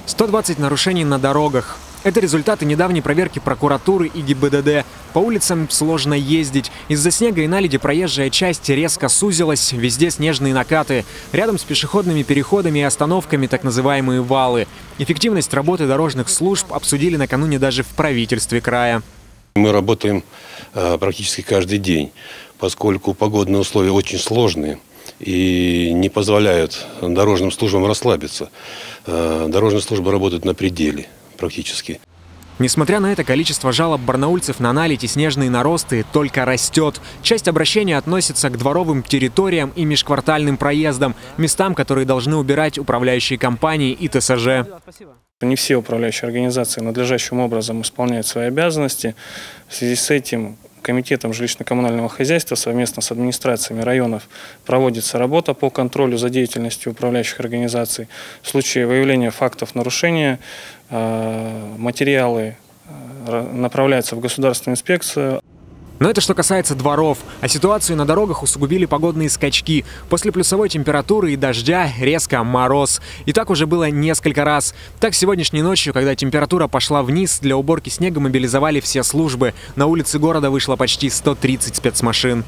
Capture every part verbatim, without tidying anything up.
сто двадцать нарушений на дорогах. Это результаты недавней проверки прокуратуры и ГИБДД. По улицам сложно ездить. Из-за снега и наледи проезжая часть резко сузилась, везде снежные накаты. Рядом с пешеходными переходами и остановками так называемые валы. Эффективность работы дорожных служб обсудили накануне даже в правительстве края. Мы работаем э, практически каждый день, поскольку погодные условия очень сложные и не позволяют дорожным службам расслабиться. Э, дорожные службы работают на пределе практически. Несмотря на это, количество жалоб барнаульцев на наледь и снежные наросты только растет. Часть обращений относится к дворовым территориям и межквартальным проездам, местам, которые должны убирать управляющие компании и ТСЖ. Не все управляющие организации надлежащим образом исполняют свои обязанности. В связи с этим Комитетом жилищно-коммунального хозяйства совместно с администрациями районов проводится работа по контролю за деятельностью управляющих организаций. В случае выявления фактов нарушения материалы направляются в государственную инспекцию. Но это что касается дворов. А ситуацию на дорогах усугубили погодные скачки. После плюсовой температуры и дождя резко мороз. И так уже было несколько раз. Так, сегодняшней ночью, когда температура пошла вниз, для уборки снега мобилизовали все службы. На улицы города вышло почти сто тридцать спецмашин.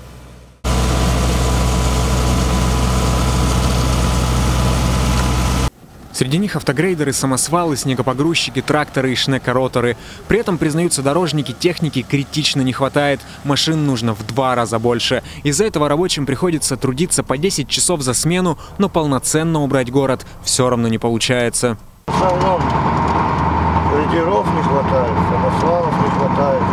Среди них автогрейдеры, самосвалы, снегопогрузчики, тракторы и шнекороторы. При этом, признаются дорожники, техники критично не хватает. Машин нужно в два раза больше. Из-за этого рабочим приходится трудиться по десять часов за смену, но полноценно убрать город все равно не получается. В основном грейдеров не хватает, самосвалов не хватает,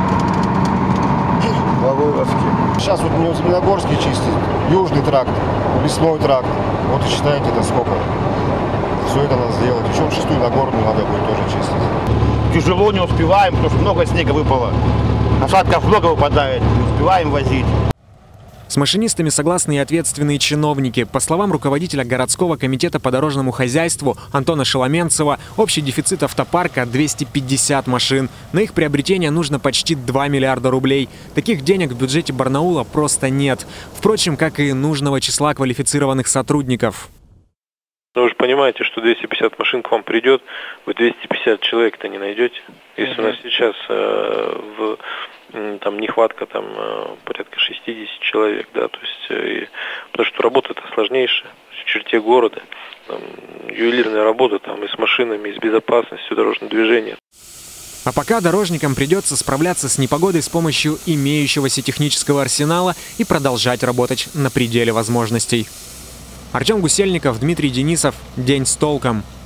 по вывозке. Сейчас вот мне в Зеленогорске чистит южный тракт, лесной тракт. Вот и считайте, это сколько. Все это надо сделать. Еще в шестую Нагорную надо будет тоже чистить. Тяжело, не успеваем, потому что много снега выпало. Осадков много выпадает, не успеваем возить. С машинистами согласны и ответственные чиновники. По словам руководителя городского комитета по дорожному хозяйству Антона Шеломенцева, общий дефицит автопарка двести пятьдесят машин. На их приобретение нужно почти два миллиарда рублей. Таких денег в бюджете Барнаула просто нет. Впрочем, как и нужного числа квалифицированных сотрудников. Ну, вы же понимаете, что двести пятьдесят машин к вам придет, вы двести пятьдесят человек-то не найдете. Если uh-huh. у нас сейчас э, в, там, нехватка там, э, порядка шестьдесят человек, да, то есть, э, потому что работа это сложнейшая, в черте города, там, ювелирная работа там, и с машинами, и с безопасностью дорожного движения. А пока дорожникам придется справляться с непогодой с помощью имеющегося технического арсенала и продолжать работать на пределе возможностей. Артем Гусельников, Дмитрий Денисов. День с толком.